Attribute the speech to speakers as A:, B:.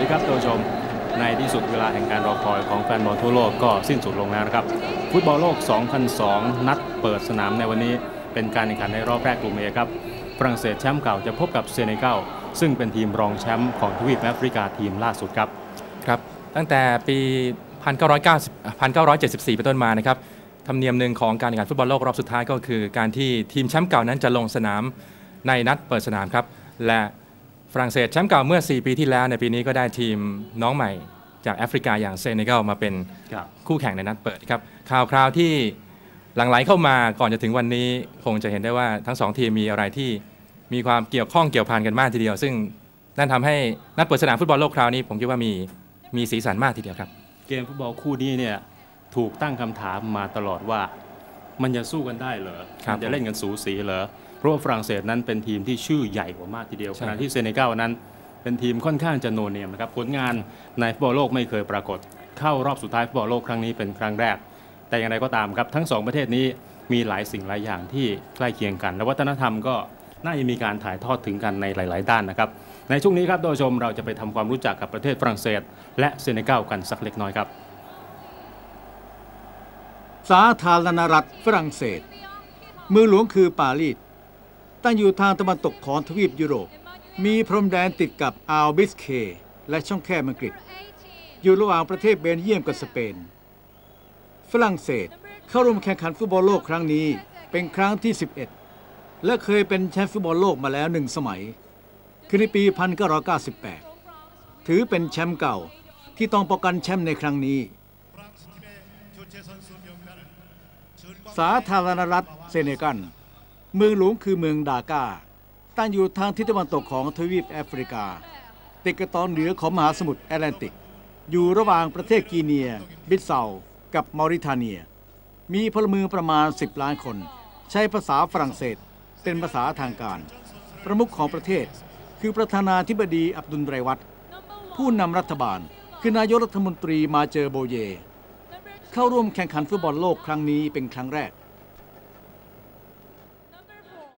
A: ครับท่านผู้ชมในที่สุดเวลาแห่งการรอคอยของแฟนบอลทั่วโลกก็สิ้นสุดลงแล้วนะครับฟุตบอลโลก 2002 นัดเปิดสนามในวันนี้เป็นการแข่งขันในรอบแรกกลุ่ม A ครับฝรั่งเศสแชมป์เก่าจะพบกับเซเนกัลซึ่งเป็นทีมรองแชมป์ของทวีปแอฟริกาทีมล่าสุดครับ
B: ตั้งแต่ปี 1974 เป็นต้นมานะครับธรรมเนียมหนึ่งของการแข่งขันฟุตบอลโลกรอบสุดท้ายก็คือการที่ทีมแชมป์เก่านั้นจะลงสนามในนัดเปิดสนามครับและฝรั่งเศสแชมป์เก่าเมื่อ 4 ปีที่แล้วในปีนี้ก็ได้ทีมน้องใหม่จากแอฟริกาอย่างเซเนกัลมาเป็นคู่แข่งในนัดเปิดครับข่าวที่หลั่งไหลเข้ามาก่อนจะถึงวันนี้คงจะเห็นได้ว่าทั้ง2ทีมมีอะไรที่มีความเกี่ยวข้องเกี่ยวพันกันมากทีเดียวซึ่งนั่นทำให้นัดเปิดสนามฟุตบอลโลกคราวนี้ผมคิดว่ามีสีสันมากทีเดียวครับ
A: เกมฟุตบอลคู่นี้เนี่ยถูกตั้งคำถามมาตลอดว่ามันจะสู้กันได้เหรอมันจะเล่นกันสูสีเหรอเพราะว่าฝรั่งเศสนั้นเป็นทีมที่ชื่อใหญ่กว่ามากทีเดียวขณะที่เซเนกัลนั้นเป็นทีมค่อนข้างจะโนเนมนะครับผลงานในฟุตบอลโลกไม่เคยปรากฏเข้ารอบสุดท้ายฟุตบอลโลกครั้งนี้เป็นครั้งแรกแต่อย่างไรก็ตามครับทั้ง2ประเทศนี้มีหลายสิ่งหลายอย่างที่ใกล้เคียงกันและวัฒนธรรมก็น่าจะมีการถ่ายทอดถึงกันในหลายๆด้านนะครับในช่วงนี้ครับท่านผู้ชมเราจะไปทำความรู้จักกับประเทศฝรั่งเศสและเซเนกัลกันสักเล็กน้อยครับ
C: สาธารณรัฐฝรั่งเศสเมืองหลวงคือปารีสตั้งอยู่ทางตะวันตกของทวีปยุโรปมีพรมแดนติดกับอ่าวบิสเคย์และช่องแคบอังกฤษอยู่ระหว่างประเทศเบลเยียมกับสเปนฝรั่งเศสเข้าร่วมแข่งขันฟุตบอลโลกครั้งนี้เป็นครั้งที่11และเคยเป็นแชมป์ฟุตบอลโลกมาแล้ว1สมัยคือในปี 1998 ถือเป็นแชมป์เก่าที่ต้องป้องกันแชมป์ในครั้งนี้สาธารณรัฐเซเนกัลเมืองหลวงคือเมืองดากาตั้งอยู่ทางทิศตะวันตกของทวีปแอฟริกาติดกับตอนเหนือของมหาสมุทรแอตแลนติกอยู่ระหว่างประเทศกีเนียบิสเซากับมอริทาเนียมีพลเมืองประมาณ10 ล้านคนใช้ภาษาฝรั่งเศสเป็นภาษาทางการประมุขของประเทศคือประธานาธิบดีอับดุลไรวัตผู้นำรัฐบาลคือนายกรัฐมนตรีมาเจอโบเยเข้าร่วมแข่งขันฟุตบอลโลกครั้งนี้เป็นครั้งแรก